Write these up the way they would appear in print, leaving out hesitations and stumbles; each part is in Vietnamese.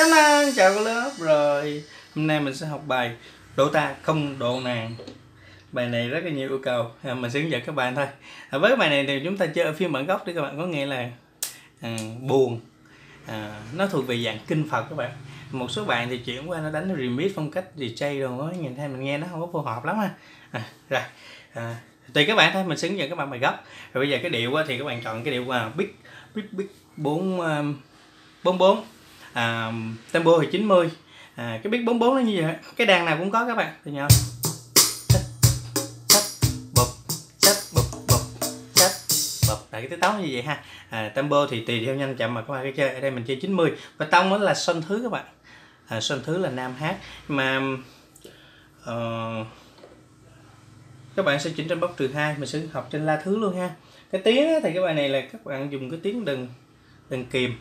Chào cả lớp. Rồi hôm nay mình sẽ học bài độ ta không độ nàng. Bài này rất là nhiều yêu cầu, mình sẽ hướng dẫn các bạn thôi. Với cái bài này thì chúng ta chơi ở phiên bản gốc để các bạn có nghe là buồn. Nó thuộc về dạng kinh Phật các bạn. Một số bạn thì chuyển qua nó đánh remix phong cách DJ rồi nó nhìn thấy mình nghe nó không có phù hợp lắm ha. Tùy các bạn thôi, mình sẽ hướng dẫn các bạn bài gốc. Rồi bây giờ cái điệu thì các bạn chọn cái điệu big 4/4, tempo thì 90. Cái biết 44 nó như vậy, cái đàn nào cũng có các bạn. Từ nhỏ là cái tiết tấu như vậy ha. Tempo thì tùy theo nhanh chậm mà các bạn cái chơi. Ở đây mình chơi 90 và tông đó là son thứ các bạn. Son thứ là nam hát mà các bạn sẽ chỉnh trên bóc -2, mình sẽ học trên la thứ luôn ha. Cái tiếng thì cái bài này là các bạn dùng cái tiếng đừng kìm.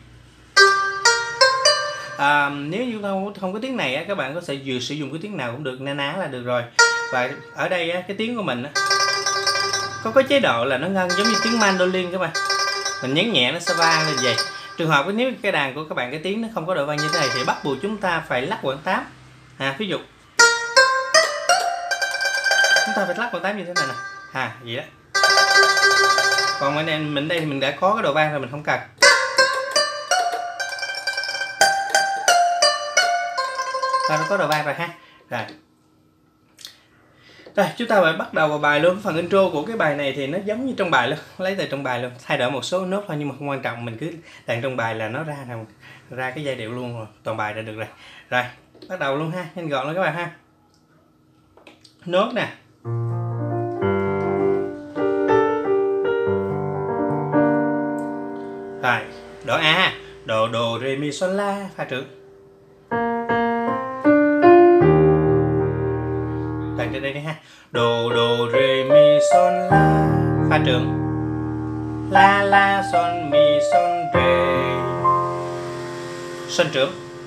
Nếu như không có tiếng này các bạn có thể vừa sử dụng cái tiếng nào cũng được, na ná là được rồi. Và ở đây cái tiếng của mình có chế độ là nó ngân giống như tiếng mandolin các bạn, mình nhấn nhẹ nó sẽ vang lên vậy. Trường hợp nếu cái đàn của các bạn cái tiếng nó không có độ vang như thế này thì bắt buộc chúng ta phải lắc quãng 8. Ví dụ chúng ta phải lắc quãng 8 như thế này nè, vậy đó. Còn mình đây thì mình đã có cái độ vang rồi, mình không cần. Nó có độ vang rồi ha. Rồi chúng ta phải bắt đầu vào bài luôn. Phần intro của cái bài này thì nó giống như trong bài luôn, lấy từ trong bài luôn, thay đổi một số nốt thôi nhưng mà không quan trọng, mình cứ đàn trong bài là nó ra cái giai điệu luôn rồi, toàn bài đã được rồi. Rồi bắt đầu luôn ha, nhanh gọn luôn các bạn ha. Nốt nè, rồi độ A ha, đồ re mi sol la pha trưởng. Đàn trên đây đi ha, đồ re mi son la pha trưởng, la son mi son re, son trưởng,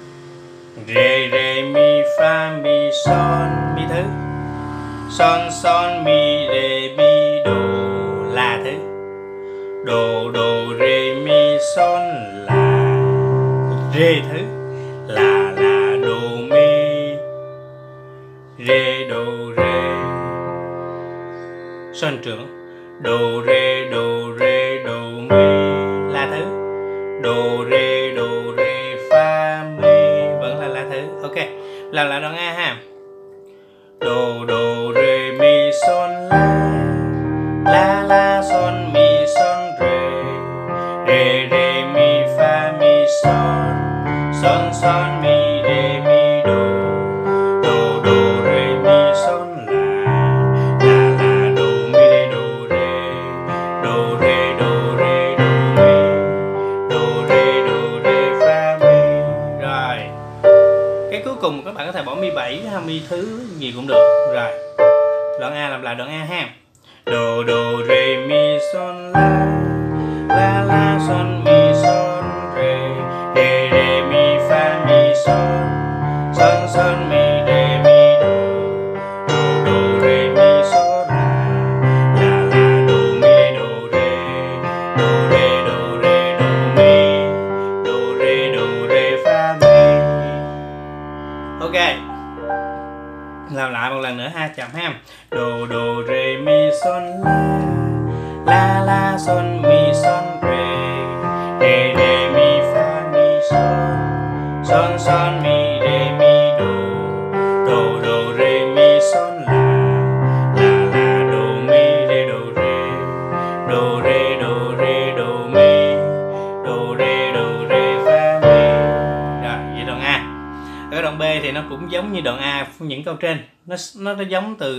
re mi fa mi son mi thứ, son mi re mi do la thứ, do re mi son la re thứ, la do mi re do re, son trưởng, do re do mi la thứ, do re fa mi vẫn là la thứ. Ok, làm lại đoạn A ha. Do re mi son la son mi son re mi fa mi son mi re mi do re mi son la do mi re do mi fa mi. Rồi cái cuối cùng các bạn có thể bỏ mi 7 hay mi thứ gì cũng được. Rồi đoạn A, làm lại đoạn A ha. Do re mi son la son mi son re mi fa mi son mi re mi do re mi son la do mi do mi do re fa mi. Ok, làm lại một lần nữa ha, chậm ha. Do re mi son la son mi son re mi fa mi son mi re mi do re mi son la do mi re do mi do re fa mi. Rồi vậy đoạn A. Ở đoạn B thì nó cũng giống như đoạn A, những câu trên nó giống từ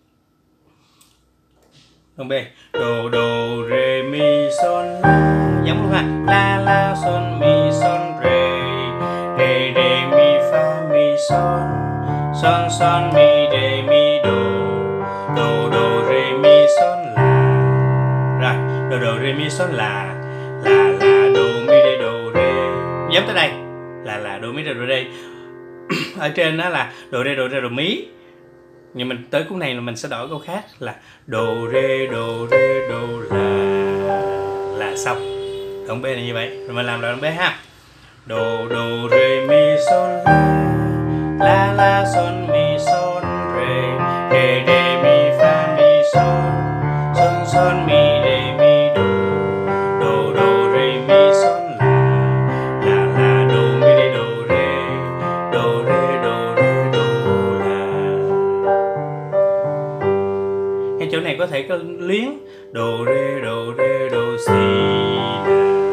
đoạn B. Do re mi son giống luôn ha, la son mi son re mi fa mi son mi re mi do re mi son la. Rồi do re mi son la do mi re do re, giống tới đây là do mi re do re. Ở trên đó là do re do mi, nhưng mình tới khúc này là mình sẽ đổi câu khác là do re do la xong. Đoạn B là như vậy. Rồi mình làm đoạn B ha. Do do re mi son la son mi son re mi fa mi son mi re mi do re mi son la do mi re do la. Cái chỗ này có thể có luyến do re do si la,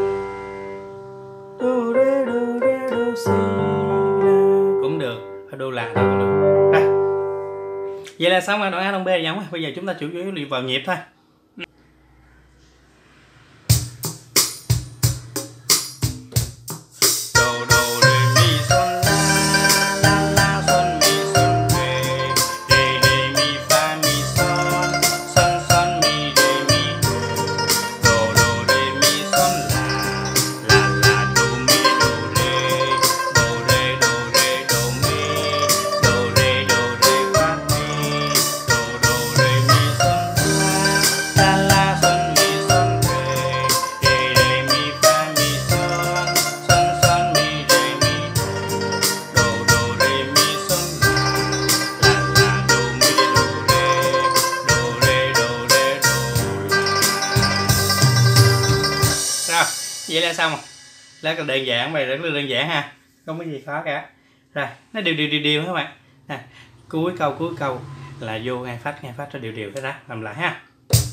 do re do si la cũng được, do la cũng được. Đây. Vậy là xong rồi, đoạn A đoạn B là giống. Bây giờ chúng ta chủ yếu vào nhịp thôi. Vậy là xong rồi. Rất là đơn giản, bài rất là đơn giản ha, không có gì khó cả. Rồi nó đều các bạn. Cuối câu là vô ngay phách cho đều hết đó. Làm lại ha.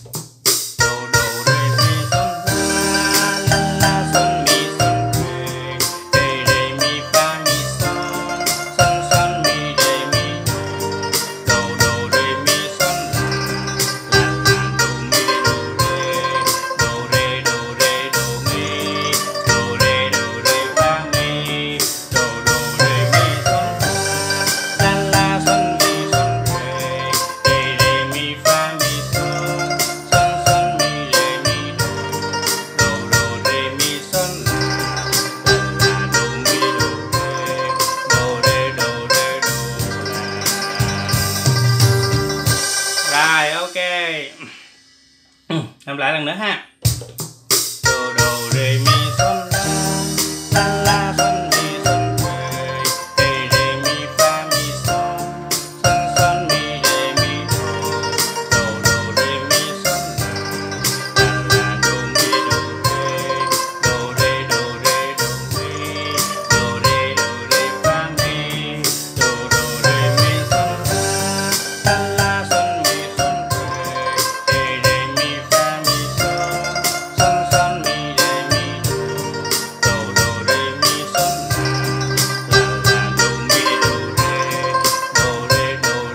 Làm lại lần nữa ha. Do re mi son la son mi son re mi fa mi son mi re mi do re mi son la do mi do re do mi do re fa mi do re mi son la son mi son re mi fa mi son mi re mi do re mi son la do mi do re do.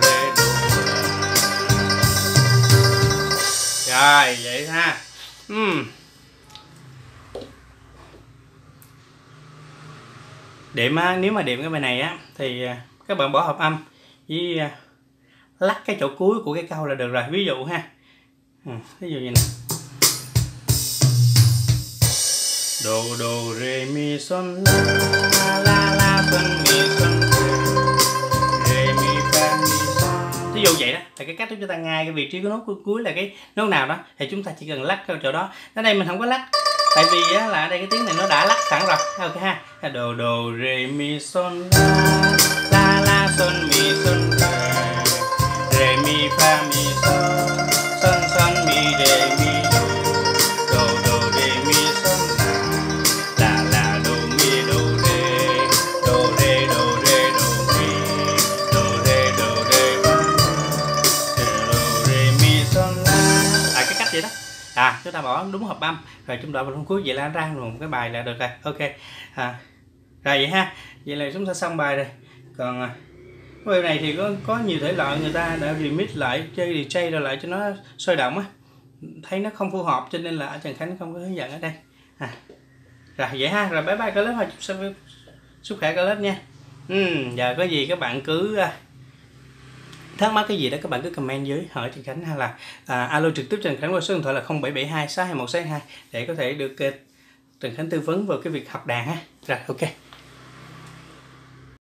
Rồi vậy ha. Đệm á, nếu mà đệm cái bài này á thì các bạn bỏ hợp âm với lắc cái chỗ cuối của cái câu là được rồi. Ví dụ ha, ví dụ như này, do re mi son la son mi son re mi fa mi son. Ví dụ vậy đó là cái cách chúng ta ngay cái vị trí của nốt cuối là cái nốt nào đó thì chúng ta chỉ cần lắc cái chỗ đó. Ở đây mình không có lắc, tại vì á, là ở đây cái tiếng này nó đã lắc sẵn rồi. Ok ha. Do re mi son la son mi son re mi fa mi son mi re mi do re mi son la do mi do re do mi do re do re mi son la. Cái cách vậy đó. Chúng ta bỏ đúng hợp âm rồi chúng ta vào cuối, vậy là ra một cái bài là được rồi. Ok. Rồi vậy ha. Vậy là chúng ta xong bài rồi. Còn bài này thì có nhiều thể loại, người ta đã remix lại, chơi DJ rồi lại cho nó sôi động á, thấy nó không phù hợp cho nên là Trần Khánh không có hướng dẫn ở đây. Rồi vậy ha. Rồi bye bye cả lớp, chúc sức khỏe cả lớp nha. Giờ có gì các bạn cứ thắc mắc cái gì đó các bạn cứ comment dưới hỏi Trần Khánh, hay là alo trực tiếp Trần Khánh qua số điện thoại là 0772 621 622 để có thể được Trần Khánh tư vấn vào cái việc học đàn ha. Rồi ok.